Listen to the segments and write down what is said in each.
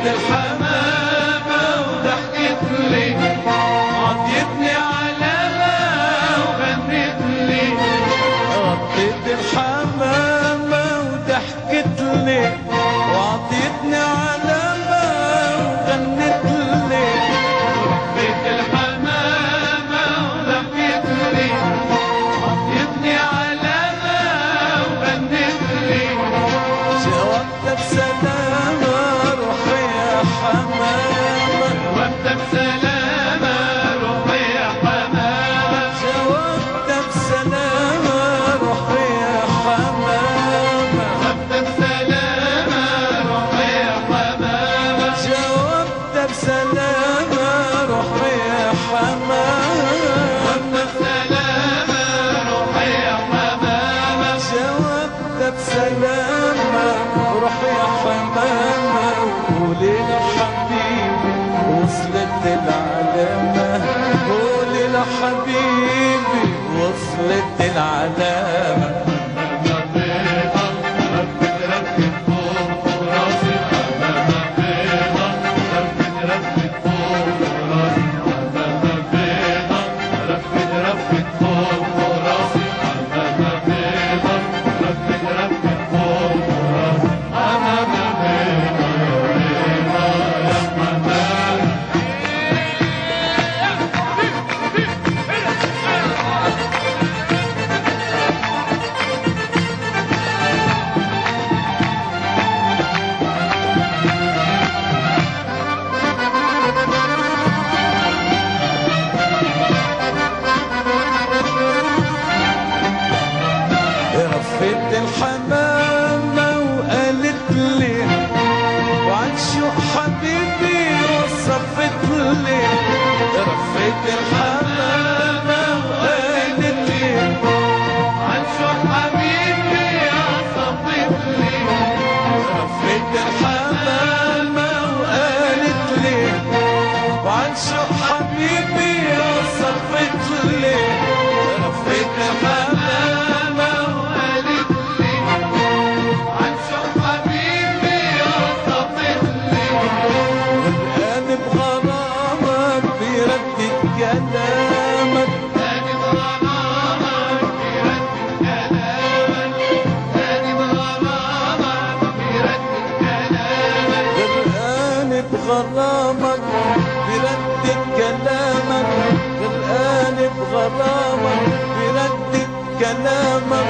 الحمامة وضحكت لي، عطيتني علامة وغنت لي. غطيت الحمامة وضحكت لي، وعطيتني علامة وغنت لي. غطيت الحمامة وضحكت لي، عطيتني علامة وغنت لي. جاوبت بسلامة روحي يا حمامة، جاوبت بسلامة روحي يا حمامة، جاوبت بسلامة روحي يا حمامة، جاوبت بسلامة روحي يا حمامة، جاوبت بسلامة روحي يا حمامة، جاوبت بسلامة روحي يا حمامة، جاوبت بسلامة روحي يا حمامة. قولي له حبيبي وصلت العلامة، قولي له حبيبي وصلت العلامة. رفت الحمامة وقالت لي وعن شوق حبيبي وصفت لي. رفت الحمامة وقالت لي عن شوق حبيبي وصفت لي. رفت الحمامة وقالت لي وعن شوق حبيبي وصفت لي. رفت الحمامة وقالت لي عن شوق حبيبي وصفت لي. غرقان بغرامك بيردد كلامك، غرقان بغرامك بيردد كلامك، غرقان بغرامك بيردد كلامك، غرقان بغرامك بيردد كلامك، غرقان بغرامك بيردد كلامك.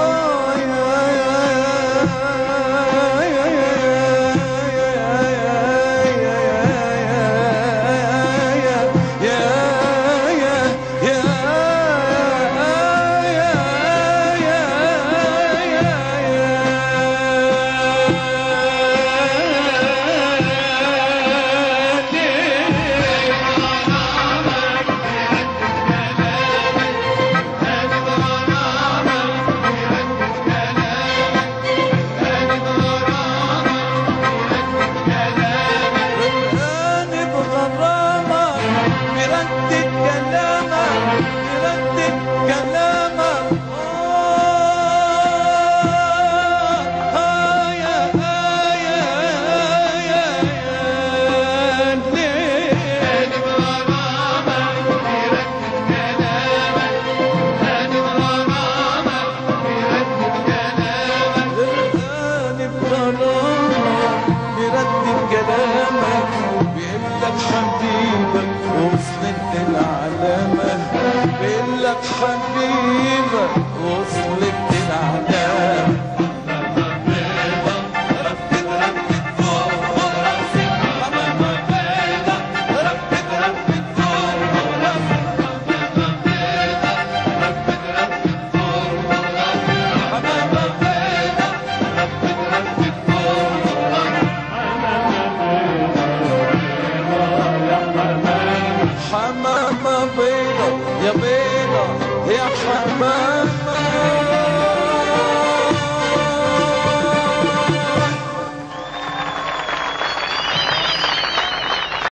حبيبك وصلت العلامة. حمامة بيضة يا بيضة يا حمامة